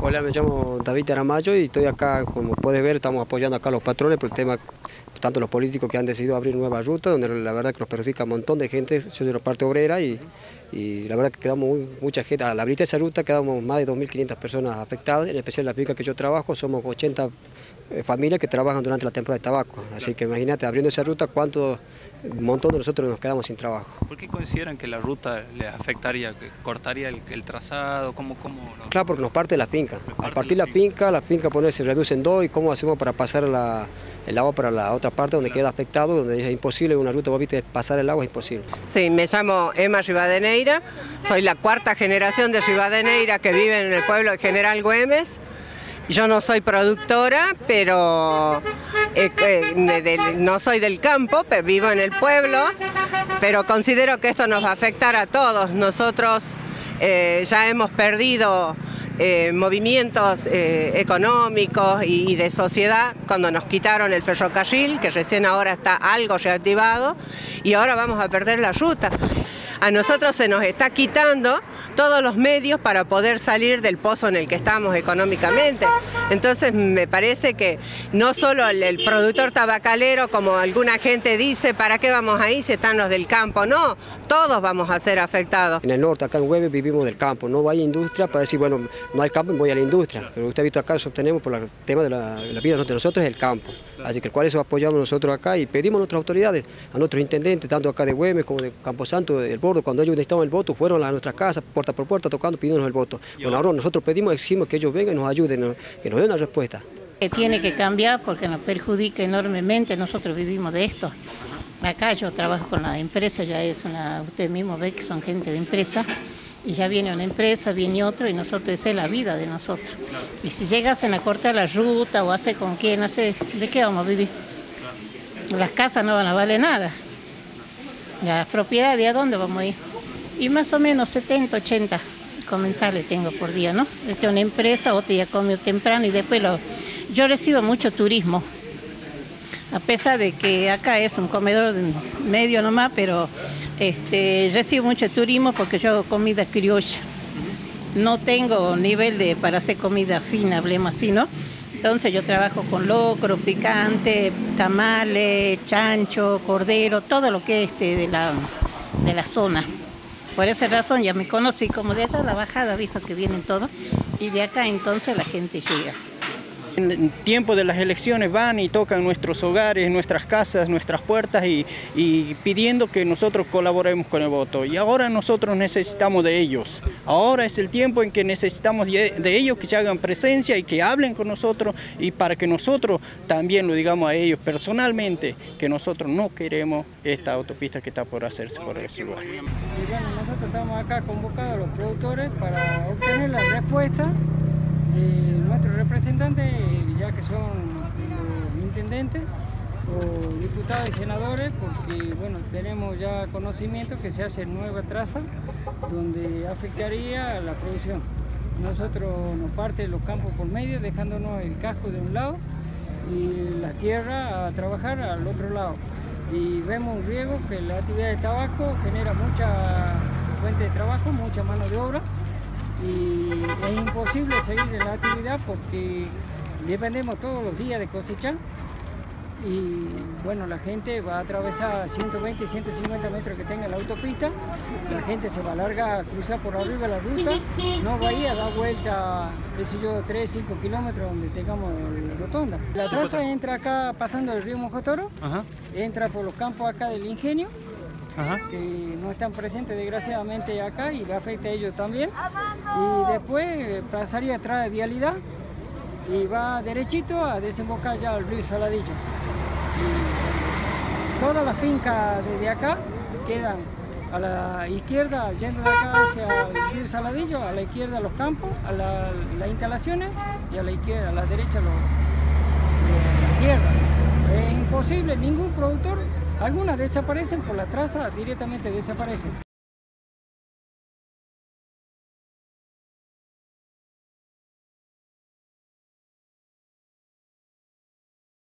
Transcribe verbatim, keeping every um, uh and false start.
Hola, me llamo David Aramayo y estoy acá, como puedes ver, estamos apoyando acá a los patrones por el tema, tanto los políticos que han decidido abrir nuevas rutas, donde la verdad que nos perjudica un montón de gente, yo soy de la parte obrera y, y la verdad que quedamos muy, mucha gente, al abrir esa ruta quedamos más de dos mil quinientas personas afectadas, en especial la finca que yo trabajo, somos ochenta familias que trabajan durante la temporada de tabaco, así que imagínate, abriendo esa ruta, cuánto, un montón de nosotros nos quedamos sin trabajo. ¿Por qué consideran que la ruta les afectaría, que cortaría el, el trazado? ¿Cómo, cómo no? Claro, porque nos parte la finca. Al partir la finca, la finca poner, se reduce en dos y cómo hacemos para pasar la, el agua para la otra parte donde queda afectado, donde es imposible, una ruta, vos viste, pasar el agua es imposible. Sí, me llamo Emma Rivadeneira, soy la cuarta generación de Rivadeneira que vive en el pueblo de General Güemes. Yo no soy productora, pero eh, eh, de, no soy del campo, pero vivo en el pueblo, pero considero que esto nos va a afectar a todos. Nosotros eh, ya hemos perdido eh, movimientos eh, económicos y, y de sociedad cuando nos quitaron el ferrocarril, que recién ahora está algo reactivado, y ahora vamos a perder la ruta. A nosotros se nos está quitando todos los medios para poder salir del pozo en el que estamos económicamente. Entonces me parece que no solo el, el productor tabacalero, como alguna gente dice, ¿para qué vamos ahí si están los del campo? No, todos vamos a ser afectados. En el norte, acá en Güemes, vivimos del campo, no hay industria para decir, bueno, no hay campo, voy a la industria. Pero usted ha visto acá, obtenemos por el tema de la, de la vida de nosotros es el campo. Así que el cual eso apoyamos nosotros acá y pedimos a nuestras autoridades, a nuestros intendentes, tanto acá de Güemes como de Camposanto, del Bordo, cuando ellos necesitaban el voto, fueron a nuestras casas, puerta por puerta, tocando, pidiéndonos el voto. Bueno, ahora nosotros pedimos, exigimos que ellos vengan y nos ayuden, que nos den una respuesta. Que tiene que cambiar porque nos perjudica enormemente, nosotros vivimos de esto. Acá yo trabajo con la empresa, ya es una, usted mismo ve que son gente de empresa, y ya viene una empresa, viene otro, y nosotros, esa es la vida de nosotros. Y si llegasen a cortar la ruta o hacer con quién, hacer, ¿de qué vamos a vivir? Las casas no van a valer nada. Las propiedades, ¿a dónde vamos a ir? Y más o menos setenta, ochenta comensales tengo por día, ¿no? Esta es una empresa, otro ya comió temprano y después lo... Yo recibo mucho turismo, a pesar de que acá es un comedor medio nomás, pero este, recibo mucho turismo porque yo hago comida criolla. No tengo nivel de para hacer comida fina, hablemos así, ¿no? Entonces yo trabajo con locro, picante, tamales, chancho, cordero, todo lo que es este, de, la, de la zona. Por esa razón ya me conocí como de allá la bajada, visto que vienen todos, y de acá entonces la gente llega. En tiempo de las elecciones van y tocan nuestros hogares, nuestras casas, nuestras puertas y, y pidiendo que nosotros colaboremos con el voto. Y ahora nosotros necesitamos de ellos. Ahora es el tiempo en que necesitamos de ellos que se hagan presencia y que hablen con nosotros y para que nosotros también lo digamos a ellos personalmente que nosotros no queremos esta autopista que está por hacerse por ese lugar. Y bueno, nosotros estamos acá convocados a los productores para obtener la respuesta de nuestros representantes, ya que son los intendentes o diputados y senadores, porque bueno, tenemos ya conocimiento que se hace nueva traza donde afectaría a la producción. Nosotros nos parte los campos por medio, dejándonos el casco de un lado y la tierra a trabajar al otro lado. Y vemos un riesgo que la actividad de tabaco genera mucha fuente de trabajo, mucha mano de obra, y es imposible seguir en la actividad porque dependemos todos los días de cosechar y bueno, la gente va a atravesar ciento veinte, ciento cincuenta metros que tenga la autopista, la gente se va a largar a cruzar por arriba la ruta, no va a ir a dar vuelta, qué sé yo, tres, cinco kilómetros donde tengamos la rotonda. La traza entra acá pasando el río Mojotoro, Ajá. entra por los campos acá del ingenio, Ajá. que no están presentes desgraciadamente acá y le afecta a ellos también, y después pasaría atrás de vialidad y va derechito a desembocar ya al río Saladillo. Y todas las fincas desde acá quedan a la izquierda, yendo de acá hacia el río Saladillo, a la izquierda los campos, a la, las instalaciones y a la izquierda, a la derecha los, la tierra. Es imposible, ningún productor. Algunas desaparecen por la traza, directamente desaparecen.